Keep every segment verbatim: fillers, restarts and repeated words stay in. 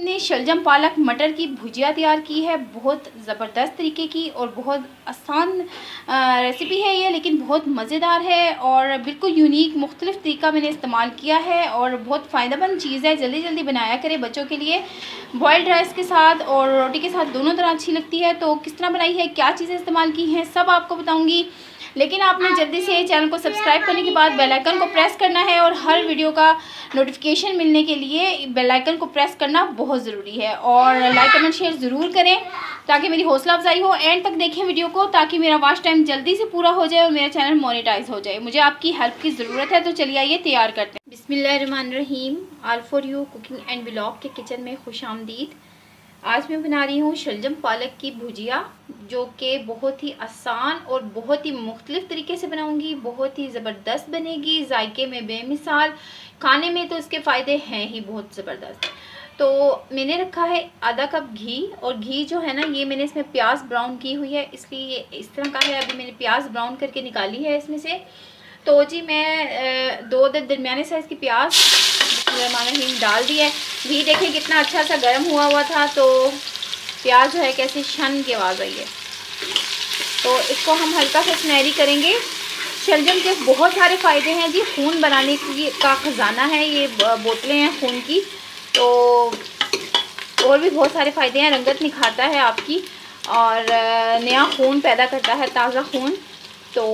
हमने शलजम पालक मटर की भुजिया तैयार की है, बहुत ज़बरदस्त तरीके की और बहुत आसान रेसिपी है ये, लेकिन बहुत मज़ेदार है और बिल्कुल यूनिक मुख्तलिफ तरीका मैंने इस्तेमाल किया है और बहुत फ़ायदेमंद चीज़ है। जल्दी जल्दी बनाया करें बच्चों के लिए, बॉयल्ड राइस के साथ और रोटी के साथ दोनों तरह अच्छी लगती है। तो किस तरह बनाई है, क्या चीज़ें इस्तेमाल की हैं, सब आपको बताऊँगी, लेकिन आपने जल्दी से चैनल को सब्सक्राइब करने के बाद बेल आइकन को प्रेस करना है और हर वीडियो का नोटिफिकेशन मिलने के लिए बेल आइकन को प्रेस करना बहुत ज़रूरी है। और लाइक कमेंट शेयर ज़रूर करें ताकि मेरी हौसला अफजाई हो। एंड तक देखें वीडियो को ताकि मेरा वॉच टाइम जल्दी से पूरा हो जाए और मेरा चैनल मोनेटाइज हो जाए। मुझे आपकी हेल्प की ज़रूरत है, तो चलिए आइए तैयार करते हैं। बिस्मिल्लाहिर्रहमानिर्रहीम। All for you cooking and vlog के किचन में खुश आमदीद। आज मैं बना रही हूँ शलजम पालक की भुजिया, जो कि बहुत ही आसान और बहुत ही मुख्तलिफ तरीके से बनाऊंगी। बहुत ही ज़बरदस्त बनेगी, जायके में बेमिसाल, खाने में तो इसके फ़ायदे हैं ही बहुत ज़बरदस्त। तो मैंने रखा है आधा कप घी, और घी जो है ना, ये मैंने इसमें प्याज ब्राउन की हुई है, इसलिए ये इस तरह का है। अभी मैंने प्याज ब्राउन करके निकाली है इसमें से। तो जी मैं दो दरमियाने साइज़ की प्याज हिंग डाल दी है। घी देखें कितना अच्छा सा गर्म हुआ हुआ था, तो प्याज जो है कैसे छन की आवाज़ आई है। तो इसको हम हल्का सा सुनहरी करेंगे। शलजम के बहुत सारे फ़ायदे हैं जी, खून बनाने की का ख़जाना है ये, बोतलें हैं खून की। तो और भी बहुत सारे फ़ायदे हैं, रंगत निखारता है आपकी और नया खून पैदा करता है, ताज़ा खून। तो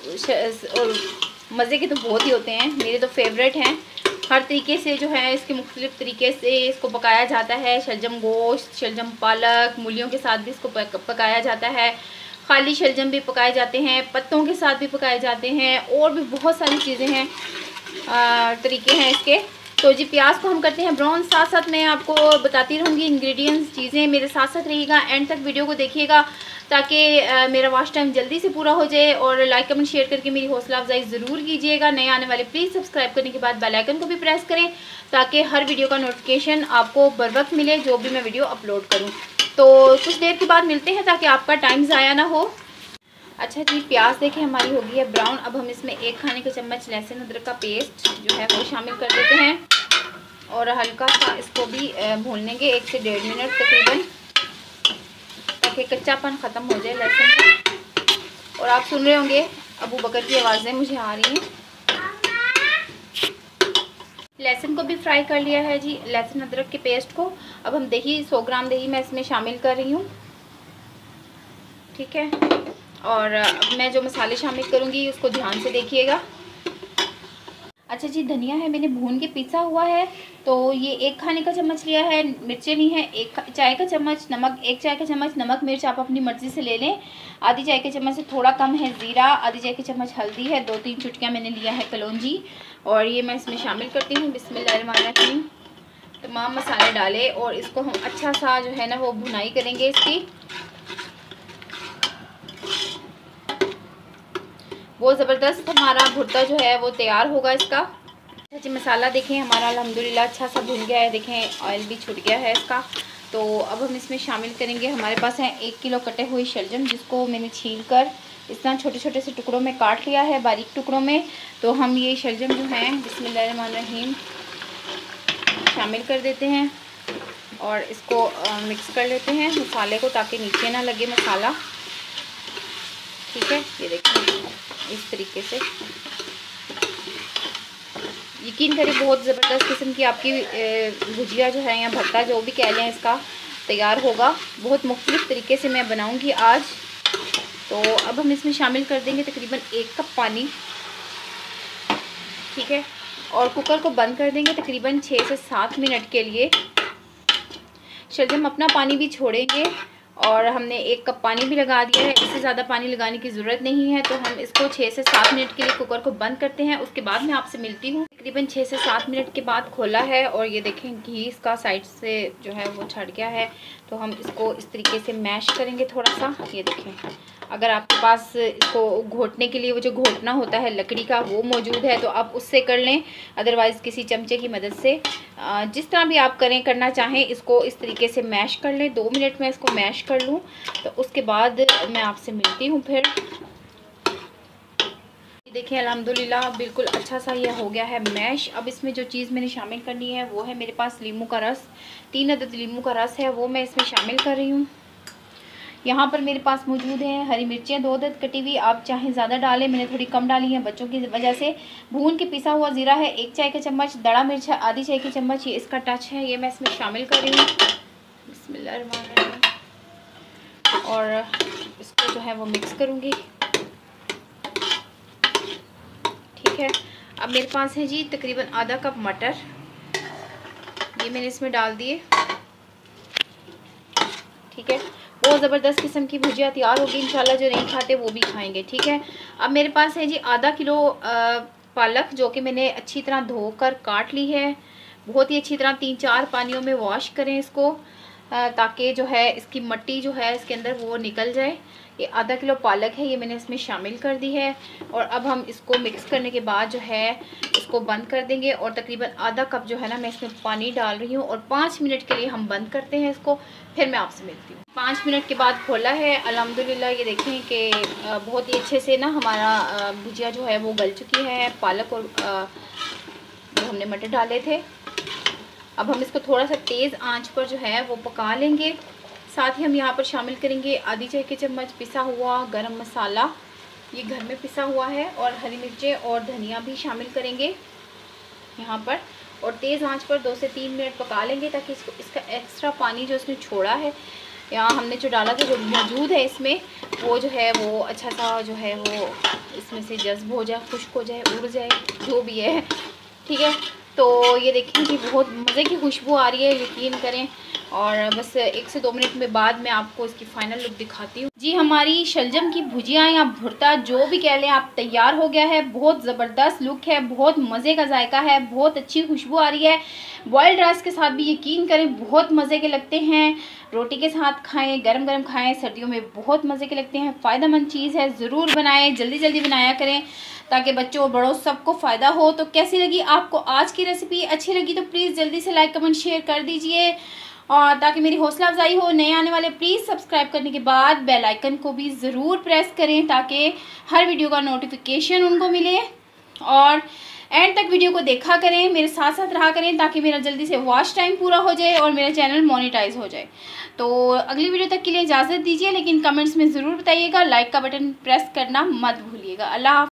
मज़े के तो बहुत ही होते हैं, मेरे तो फेवरेट हैं। हर तरीके से जो है इसके मुख्तलिफ तरीके से इसको पकाया जाता है। शलजम गोश्त, शलजम पालक, मूलियों के साथ भी इसको पकाया जाता है, खाली शलजम भी पकाए जाते हैं, पत्तों के साथ भी पकाए जाते हैं, और भी बहुत सारी चीज़ें हैं, तरीके हैं इसके। तो जी प्याज को हम करते हैं ब्राउन। साथ साथ मैं आपको बताती रहूँगी इंग्रेडिएंट्स, चीज़ें, मेरे साथ साथ रहिएगा, एंड तक वीडियो को देखिएगा ताकि मेरा वॉच टाइम जल्दी से पूरा हो जाए। और लाइक कमेंट शेयर करके मेरी हौसला अफजाई ज़रूर कीजिएगा। नए आने वाले प्लीज़ सब्सक्राइब करने के बाद बेल आइकन को भी प्रेस करें ताकि हर वीडियो का नोटिफिकेशन आपको बर वक्त मिले जो भी मैं वीडियो अपलोड करूँ। तो कुछ देर के बाद मिलते हैं ताकि आपका टाइम ज़ाया ना हो। अच्छा जी, प्याज देखें हमारी हो गई है ब्राउन। अब हम इसमें एक खाने का चम्मच लहसुन अदरक का पेस्ट जो है वो शामिल कर देते हैं और हल्का सा इसको भी भून लेंगे एक से डेढ़ मिनट तकरीबन, ताकि कच्चापन ख़त्म हो जाए लहसुन का। और आप सुन रहे होंगे अबू बकर की आवाज़ें मुझे आ रही हैं। लहसुन को भी फ्राई कर लिया है जी, लहसुन अदरक के पेस्ट को। अब हम दही, सौ ग्राम दही मैं इसमें शामिल कर रही हूँ, ठीक है। और अब मैं जो मसाले शामिल करूँगी उसको ध्यान से देखिएगा। अच्छा जी, धनिया है मैंने भून के पीसा हुआ है, तो ये एक खाने का चम्मच लिया है। मिर्चें ली हैं एक चाय का चम्मच, नमक एक चाय का चम्मच, नमक मिर्च आप अपनी मर्ज़ी से ले लें। आधी चाय के चम्मच से थोड़ा कम है ज़ीरा, आधी चाय के चम्मच हल्दी है, दो तीन चुटकियाँ मैंने लिया है कलौंजी, और ये मैं इसमें शामिल करती हूँ। बिस्मिल्लाहिर्रहमानिर्रहीम। तमाम मसाले डाले और इसको हम अच्छा सा जो है ना वो भुनाई करेंगे इसकी। बहुत ज़बरदस्त हमारा भुर्ता जो है वो तैयार होगा इसका। अच्छा जी, मसाला देखें हमारा अल्हम्दुलिल्लाह अच्छा सा भुन गया है, देखें ऑयल भी छूट गया है इसका। तो अब हम इसमें शामिल करेंगे, हमारे पास है एक किलो कटे हुए शलजम, जिसको मैंने छील कर इस तरह छोटे छोटे से टुकड़ों में काट लिया है, बारीक टुकड़ों में। तो हम ये शलजम जो हैं बिस्मिल्लाहिर्रहमानिर्रहीम शामिल कर देते हैं और इसको मिक्स कर लेते हैं मसाले को, ताकि नीचे ना लगे मसाला, ठीक है। ये देखिए इस तरीके से, यकीन करें बहुत ज़बरदस्त किस्म की आपकी भुजिया जो है या भरता जो भी कह लें इसका तैयार होगा। बहुत मुख्तलिफ तरीके से मैं बनाऊंगी आज। तो अब हम इसमें शामिल कर देंगे तकरीबन एक कप पानी, ठीक है, और कुकर को बंद कर देंगे तकरीबन छः से सात मिनट के लिए। शलजम अपना पानी भी छोड़ेंगे और हमने एक कप पानी भी लगा दिया है, इससे ज़्यादा पानी लगाने की ज़रूरत नहीं है। तो हम इसको छः से सात मिनट के लिए कुकर को बंद करते हैं, उसके बाद मैं आपसे मिलती हूँ। तकरीबन छः से सात मिनट के बाद खोला है और ये देखें घी इसका साइड से जो है वो छड़ गया है। तो हम इसको इस तरीके से मैश करेंगे थोड़ा सा। ये देखें, अगर आपके पास इसको घोटने के लिए वो जो घोटना होता है लकड़ी का वो मौजूद है तो आप उससे कर लें, अदरवाइज़ किसी चमचे की मदद से, जिस तरह भी आप करें करना चाहें, इसको इस तरीके से मैश कर लें। दो मिनट में इसको मैश कर लूँ तो उसके बाद मैं आपसे मिलती हूँ फिर। देखिए अल्हम्दुलिल्लाह बिल्कुल अच्छा सा ये हो गया है मैश। अब इसमें जो चीज़ मैंने शामिल करनी है वो है मेरे पास नींबू का रस। तीन अदद लीमू का रस है वो मैं इसमें शामिल कर रही हूँ। यहाँ पर मेरे पास मौजूद हैं हरी मिर्चें दो अदद कटी हुई, आप चाहें ज़्यादा डालें, मैंने थोड़ी कम डाली हैं बच्चों की वजह से। भून के पिसा हुआ ज़ीरा है एक चाय का चम्मच, दड़ा मिर्च है आधी चाय की चम्मच, ये इसका टच है, ये मैं इसमें शामिल कर रही हूँ। बिस्मिल्लाहिर्रहमानिर्रहीम। और इसको जो है वो मिक्स करूँगी। ठीक है, अब मेरे पास है जी तकरीबन आधा कप मटर, ये मैंने इसमें डाल दिए। ठीक है, बहुत ज़बरदस्त किस्म की भुजिया तैयार होगी इंशाल्लाह, जो नहीं खाते वो भी खाएंगे। ठीक है, अब मेरे पास है जी आधा किलो पालक, जो कि मैंने अच्छी तरह धोकर काट ली है। बहुत ही अच्छी तरह तीन चार पानियों में वॉश करें इसको, ताकि जो है इसकी मिट्टी जो है इसके अंदर वो निकल जाए। ये आधा किलो पालक है, ये मैंने इसमें शामिल कर दी है। और अब हम इसको मिक्स करने के बाद जो है इसको बंद कर देंगे। और तकरीबन आधा कप जो है ना मैं इसमें पानी डाल रही हूँ, और पाँच मिनट के लिए हम बंद करते हैं इसको, फिर मैं आपसे मिलती हूँ। पाँच मिनट के बाद खोला है, अल्हम्दुलिल्लाह ये देखें कि बहुत ही अच्छे से ना हमारा भुजिया जो है वो गल चुकी है, पालक और जो हमने मटर डाले थे। अब हम इसको थोड़ा सा तेज़ आंच पर जो है वो पका लेंगे। साथ ही हम यहाँ पर शामिल करेंगे आधी चाय की चम्मच पिसा हुआ गरम मसाला, ये घर में पिसा हुआ है, और हरी मिर्चें और धनिया भी शामिल करेंगे यहाँ पर। और तेज़ आंच पर दो से तीन मिनट पका लेंगे, ताकि इसको इसका एक्स्ट्रा पानी जो इसने छोड़ा है, यहाँ हमने जो डाला था जो मौजूद है इसमें, वो जो है वो अच्छा सा जो है वो इसमें से जज्ब हो जाए, खुश्क हो जाए, उड़ जाए, जो भी है। ठीक है, तो ये देखें कि बहुत मज़े की खुशबू आ रही है, यकीन करें। और बस एक से दो मिनट में बाद मैं आपको इसकी फ़ाइनल लुक दिखाती हूँ। जी, हमारी शलजम की भुजिया या भुर्ता जो भी कह लें आप, तैयार हो गया है। बहुत ज़बरदस्त लुक है, बहुत मज़े का जायका है, बहुत अच्छी खुशबू आ रही है। बॉइल्ड राइस के साथ भी यकीन करें बहुत मज़े के लगते हैं, रोटी के साथ खाएं, गरम गरम खाएं, सर्दियों में बहुत मज़े के लगते हैं। फ़ायदेमंद चीज़ है, ज़रूर बनाएं, जल्दी जल्दी बनाया करें, ताकि बच्चों और बड़ों सबको फ़ायदा हो। तो कैसी लगी आपको आज की रेसिपी? अच्छी लगी तो प्लीज़ जल्दी से लाइक कमेंट शेयर कर दीजिए, और ताकि मेरी हौसला अफजाई हो। नए आने वाले प्लीज़ सब्सक्राइब करने के बाद बेल आइकन को भी ज़रूर प्रेस करें, ताकि हर वीडियो का नोटिफिकेशन उनको मिले। और एंड तक वीडियो को देखा करें, मेरे साथ साथ रहा करें, ताकि मेरा जल्दी से वॉच टाइम पूरा हो जाए और मेरा चैनल मोनेटाइज हो जाए। तो अगली वीडियो तक के लिए इजाज़त दीजिए, लेकिन कमेंट्स में ज़रूर बताइएगा, लाइक का बटन प्रेस करना मत भूलिएगा। अल्लाह।